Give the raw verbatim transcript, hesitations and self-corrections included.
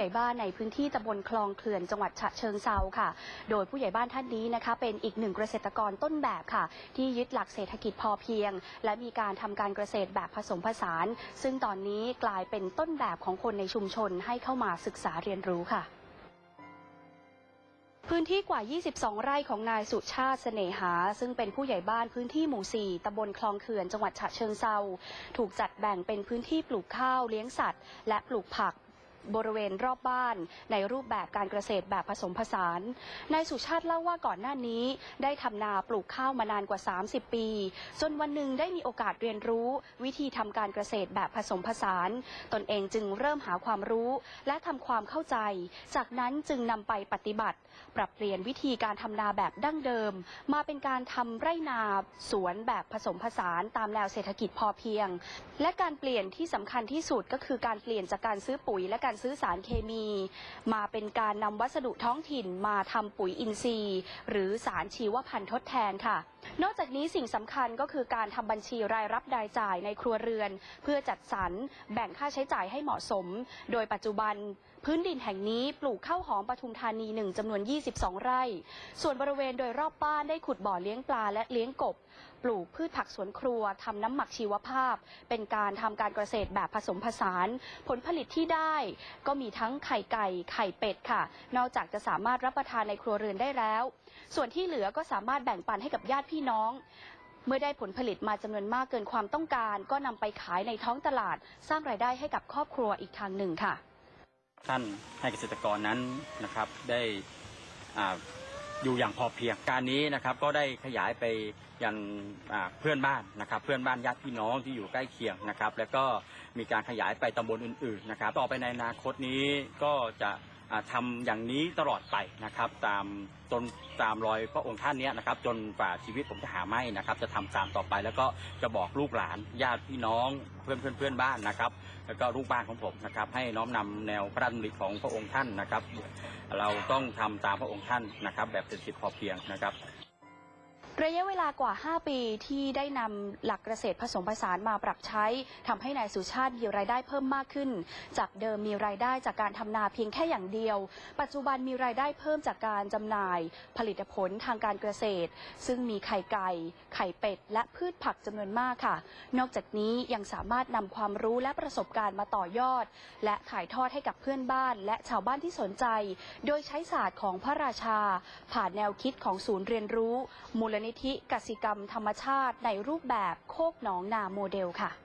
ญ่บ้านในพื้นที่ตำบลคลองเขื่อนจังหวัดฉะเชิงเทราค่ะโดยผู้ใหญ่บ้านท่านนี้นะคะเป็นอีกหนึ่งเกษตรกรต้นแบบค่ะที่ยึดหลักเศรษฐกิจพอเพียงและมีการทำการเกษตรแบบผสมผสานซึ่งตอนนี้กลายเป็นต้นแบบของคนในชุมชนให้เข้ามาศึกษาเรียนรู้ค่ะพื้นที่กว่ายี่สิบสองไร่ของนายสุชาติเสน่หาซึ่งเป็นผู้ใหญ่บ้านพื้นที่หมู่สี่ตำบลคลองเขื่อนจังหวัดฉะเชิงเทราถูกจัดแบ่งเป็นพื้นที่ปลูกข้าวเลี้ยงสัตว์และปลูกผักบริเวณรอบบ้านในรูปแบบการเกษตรแบบผสมผสานนายสุชาติเล่าว่าก่อนหน้านี้ได้ทำนาปลูกข้าวมานานกว่าสามสิบปีจนวันหนึ่งได้มีโอกาสเรียนรู้วิธีทำการเกษตรแบบผสมผสานตนเองจึงเริ่มหาความรู้และทำความเข้าใจจากนั้นจึงนำไปปฏิบัติปรับเปลี่ยนวิธีการทำนาแบบดั้งเดิมมาเป็นการทำไร่นาสวนแบบผสมผสานตามแนวเศรษฐกิจพอเพียงและการเปลี่ยนที่สำคัญที่สุดก็คือการเปลี่ยนจากการซื้อปุ๋ยและการซื้อสารเคมีมาเป็นการนำวัสดุท้องถิ่นมาทำปุ๋ยอินทรีย์หรือสารชีวพันธุ์ทดแทนค่ะนอกจากนี้สิ่งสำคัญก็คือการทำบัญชีรายรับรายจ่ายในครัวเรือนเพื่อจัดสรรแบ่งค่าใช้จ่ายให้เหมาะสมโดยปัจจุบันพื้นดินแห่งนี้ปลูกข้าวหอมปทุมธานีหนึ่งจำนวนยี่สิบสองไร่ส่วนบริเวณโดยรอบบ้านได้ขุดบ่อเลี้ยงปลาและเลี้ยงกบปลูกพืชผักสวนครัวทำน้ำหมักชีวภาพเป็นการทำการเกษตรแบบผสมผสานผลผลิตที่ได้ก็มีทั้งไข่ไก่ไข่เป็ดค่ะนอกจากจะสามารถรับประทานในครัวเรือนได้แล้วส่วนที่เหลือก็สามารถแบ่งปันให้กับญาติพี่น้องเมื่อได้ผลผลิตมาจำนวนมากเกินความต้องการก็นำไปขายในท้องตลาดสร้างรายได้ให้กับครอบครัวอีกทางหนึ่งค่ะท่านให้เกษตรกรนั้นนะครับได้อยู่อย่างพอเพียงการนี้นะครับก็ได้ขยายไปยังเพื่อนบ้านนะครับเพื่อนบ้านญาติพี่น้องที่อยู่ใกล้เคียงนะครับแล้วก็มีการขยายไปตำบลอื่นๆนะครับต่อไปในอนาคตนี้ก็จะทำอย่างนี้ตลอดไปนะครับตามจนตามรอยพระองค์ท่านนี้นะครับจนกว่าชีวิตผมจะหาไม่นะครับจะทำตามต่อไปแล้วก็จะบอกลูกหลานญาติพี่น้องเพื่อนเพื่อนเพื่อนบ้านนะครับแล้วก็ลูกบ้านของผมนะครับให้น้อมนำแนวพระราชดำริของพระองค์ท่านนะครับเราต้องทำตามพระองค์ท่านนะครับแบบเศรษฐกิจพอเพียงนะครับระยะเวลากว่าห้าปีที่ได้นำหลักเกษตรผสมผสานมาปรับใช้ทำให้นายสุชาติมีรายได้เพิ่มมากขึ้นจากเดิมมีรายได้จากการทำนาเพียงแค่อย่างเดียวปัจจุบันมีรายได้เพิ่มจากการจำหน่ายผลิตผลทางการเกษตรซึ่งมีไข่ไก่ไข่เป็ดและพืชผักจำนวนมากค่ะนอกจากนี้ยังสามารถนำความรู้และประสบการณ์มาต่อยอดและถ่ายทอดให้กับเพื่อนบ้านและชาวบ้านที่สนใจโดยใช้ศาสตร์ของพระราชาผ่านแนวคิดของศูนย์เรียนรู้มูลนิธิกสิกรรมธรรมชาติในรูปแบบโคกหนองนาโมเดลค่ะ